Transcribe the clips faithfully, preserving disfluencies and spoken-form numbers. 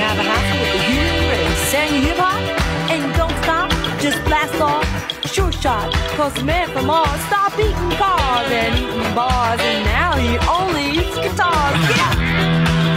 have a house with the human race. Saying hip hop and don't stop, just blast off, sure shot. Cause the man from Mars stopped eating cars and eating bars, and now he only eats guitars. Yeah!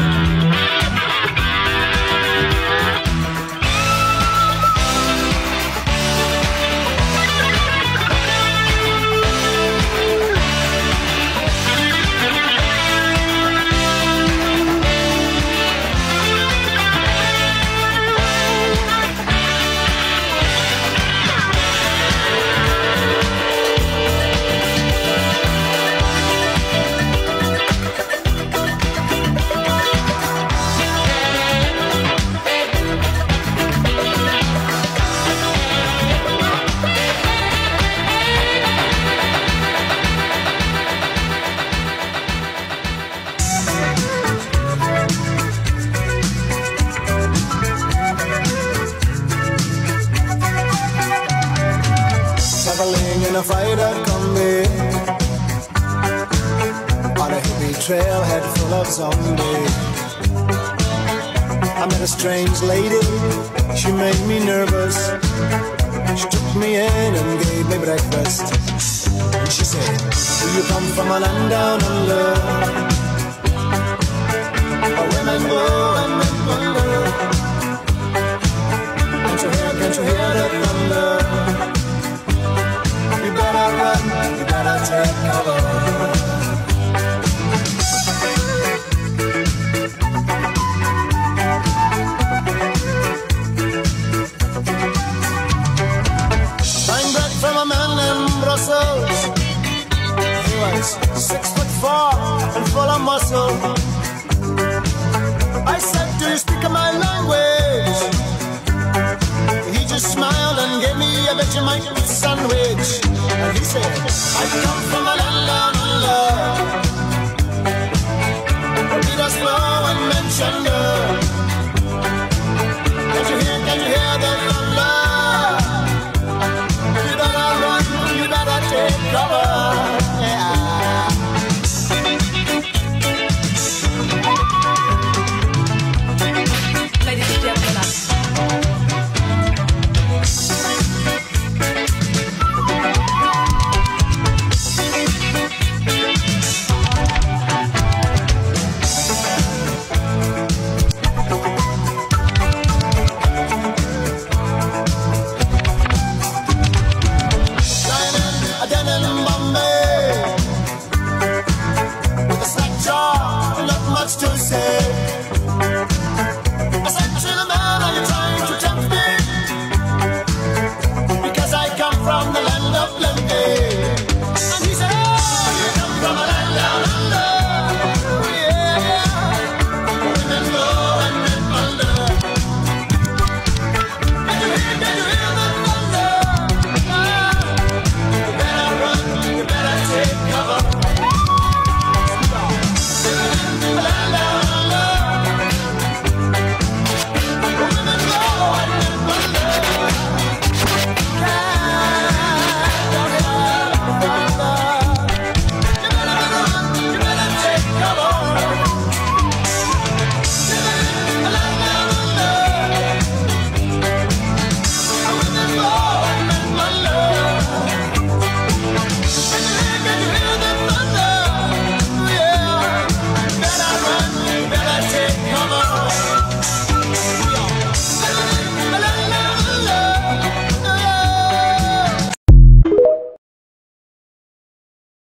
In a fighter combi on a hippie trailhead full of zombies, I met a strange lady, she made me nervous. She took me in and gave me breakfast, and she said, do you come from a land down under, where women go and men wonder? Can't you hear, can't you hear the thunder? You better run, you better take cover. Buying bread from a man in Brussels. He was six foot four and full of muscle. I said, do you speak my language? He just smiled and gave me a Vegemite sandwich. And he said, I come from a land down under, where Peter's flow and mention her. Can you hear, can you hear the thunder? You better run, you better take cover. Yeah. Ladies and gentlemen, from the